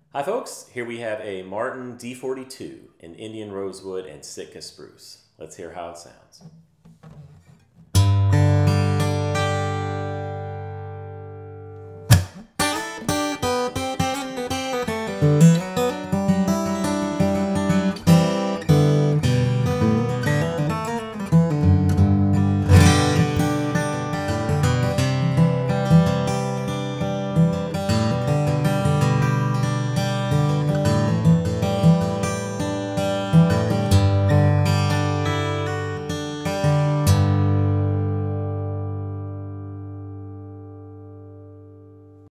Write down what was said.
Hi folks, here we have a Martin D-42 in Indian rosewood and Sitka spruce. Let's hear how it sounds.